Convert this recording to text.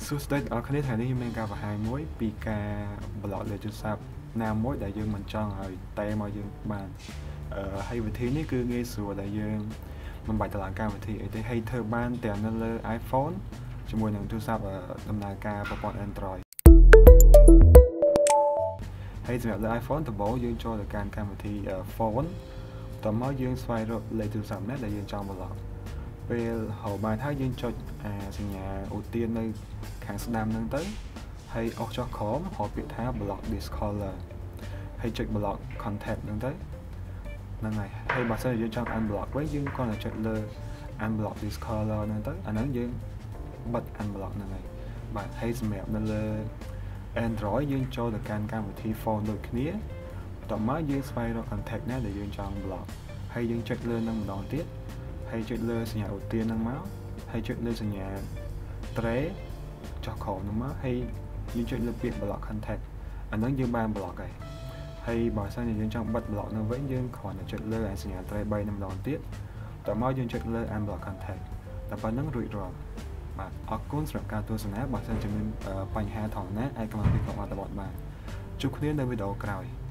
សួស្តីអ្នកគ្នាថ្ងៃនេះខ្ញុំមានការបង្ហាញមួយពីការ block លើទូរស័ព្ទណាមួយដែលយើងមិនចង់ឲ្យតែមកយើងបានហើយវិធីនេះគឺងាយស្រួលដែលយើងមិនបាច់ទៅឡើងកម្មវិធីអីទេហើយធ្វើបានទាំងនៅលើ iPhone ជាមួយនឹងទូរស័ព្ទដំណើរការប្រព័ន្ធ Android ហើយសម្រាប់លើ iPhone ដំបូងយើងចូលទៅកាន់កម្មវិធី Phone តមកយើងស្វែងរកលេខទូរស័ព្ទណាដែលយើងចង់ block ពេលហៅបានហើយយើងចុចសញ្ញាឧទាននៅខាងស្ដាំហ្នឹងទៅហើយអុសចុះក្រោមរកពាក្យថា block this caller ហើយចុច block contact ហ្នឹងទៅហ្នឹងហើយបើសិនជាយើងចង់ unblock វិញយើងគ្រាន់តែចុចលើ unblock this caller ហ្នឹងទៅអាហ្នឹងយើងបិទ unblock ហ្នឹងហើយបាទហើយសម្រាប់នៅលើ Android យើងចូលទៅកាន់កម្មវិធី phone ដូចគ្នាតមកយើងស្វែងរក contact ណាដែលយើងចង់ block ហើយយើងចុចលើនឹងម្ដងទៀតហើយចុចលើសញ្ញាឧទានហ្នឹងមកហើយចុចលើសញ្ញាត្រេចុះក្រោមហ្នឹងមកហើយយើងចុចលើពាក្យ block contact អាហ្នឹងយើងបាន block ហើយបើសិនជាយើងចង់បិទ block ហ្នឹងវិញយើងគ្រាន់តែចុចលើសញ្ញាត្រេ3ម្ដងទៀតតមកយើងចុចលើ unblock contact តែប៉ុណ្្នឹងរួចរាល់បាទអរគុណសម្រាប់ការទស្សនាបើសិនជាមានបញ្ហាថងណាអាចcommentពីក្នុងអត្ថបទបានជួបគ្នានៅវីដេអូក្រោយ